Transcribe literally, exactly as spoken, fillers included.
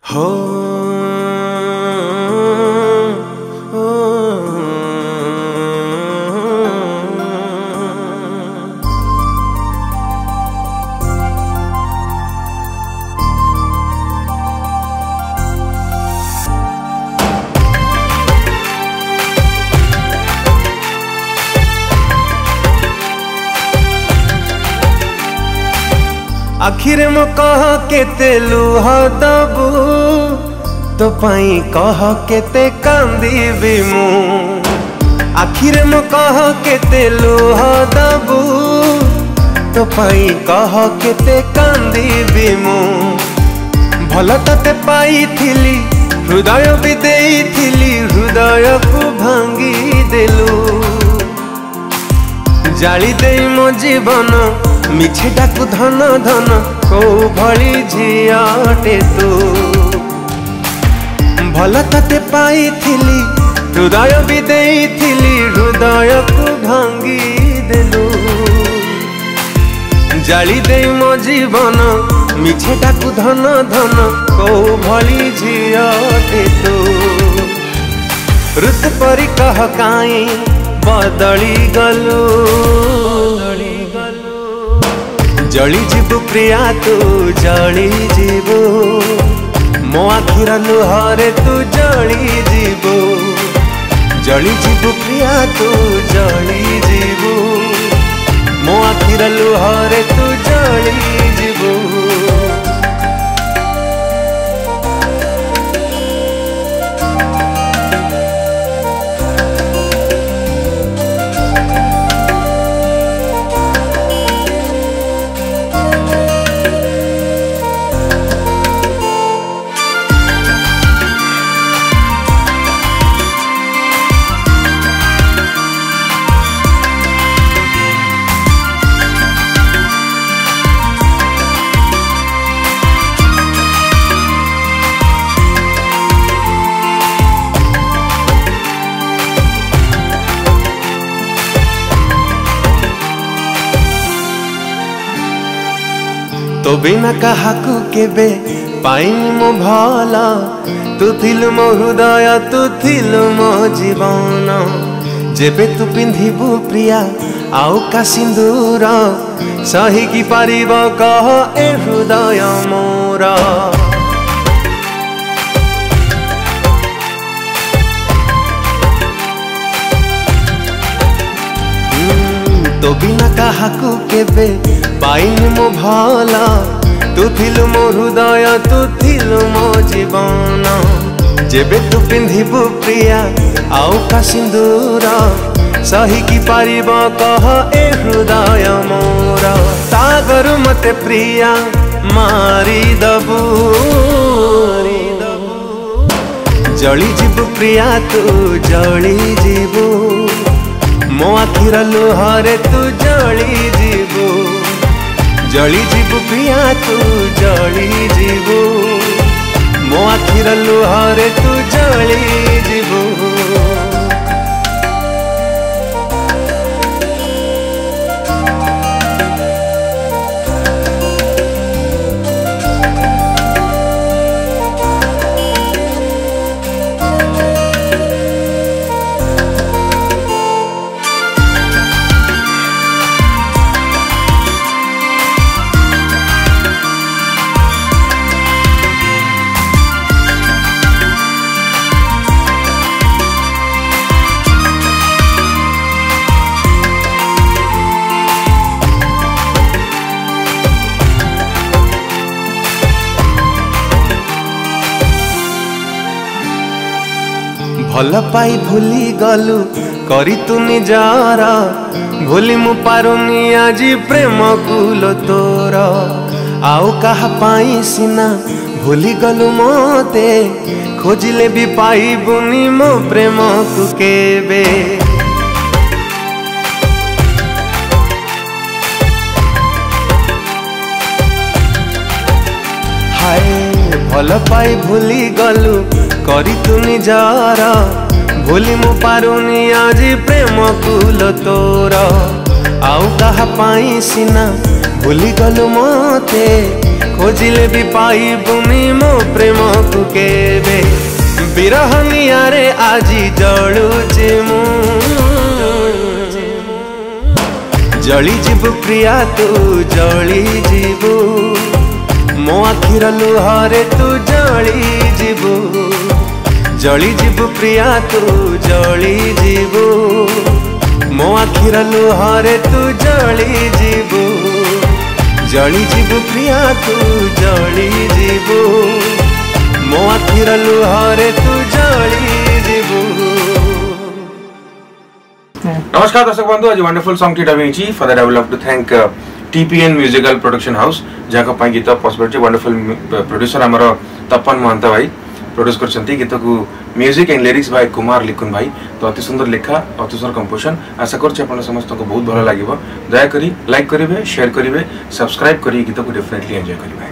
हो ओ, आखिर मो कह केते लुह दबू तो पाई कह केते कांदीबी मु आखिर मो कह केते लुह दबू तो पाई कह केते कांदीबी मु भल तते पाई थिली हृदय भी देइथिली हृदय को भांगी देलु जाली दे मो जीवन मिछेटा को धन धन को भली झियाटे तू भल तते पाई थिली हृदय भी देइथिली हृदय को भांगी देलु जाली दे मो जीवन मिछेटा को धन धन को भली झियाटे तू ऋतु परी कह काई बदली गलु जली जीवु प्रिया तू जली जीवु मो आखिर लुहरे तू जली जीवु जली जीवु प्रिया तू जली जीवु मो आखिर लुहरे तू जली जीवु तो बिना काहाकू केबे पाइनी मो भला तू थिलु मो हृदय तू थिलु मो जीवन जेबे तू पिंधिबु प्रिया आउ का सिंदूर सही की पारिब कह ए हृदय मोरा तो बिना काहाकू केबे पाइनी मो भला तू थिलु मो हृदय तू थिलु मो जीवन जेबे तू पिंधिबु प्रिया आउ का सिंदूर सही की पारिब कह ए हृदय मोरा सागर मते प्रिया मारी दबू जली जीवु प्रिया तू जली जीवु मो आखिर लुहरे तू जली जीवु जली जीवु प्रिया तू जली जीवु मो आखिर लुहरे तू जली जीवु भल पाई भूली गलु करी तू निजार भूली मु पारुनी आजी प्रेम कुल तोर आउ कहा पाई सिना भूली गलु मते खोजिले भी पाई बुनी मो प्रेम तू केबे हाय भल पाई भूली गलु करी तू निजार भूली मु पारुनी आजी प्रेम कुल तोर आउ कहा पाई सिना भूली गलु मते खोजिले भी पाई बुनी मो प्रेम को केबे विरह नियारे आजी जलुची मु जली जीवु प्रिया तू जली जीवु मो आखिर लुहारे तू जली जीवु जली जीवु प्रिया तू जली जीवु मो आखिर लुहारे तू जली जीवु जली जीवु प्रिया तू जली जीवु मो आखिर लुहारे तू जली जीवु। नमस्कार दर्शक बंधु, आज वंडरफुल सॉन्ग टी डबिंग ची for that I would love to thank TPN musical production house जहाँ को गीत पॉसिबिलिटी वंडरफुल प्रोड्यूसर आमर तपन महंत भाई प्रोड्यूस करछंती गीत को music and lyrics by Kumar लिखुन भाई। तो अति सुंदर लेखा अति सुंदर कंपोजिशन आशा करछि आपन समस्त को बहुत भलो लागिवो। दया करी लाइक करिवे शेयर करिवे सब्सक्राइब करी गीत को डेफिनेटली एंजॉय करिवे।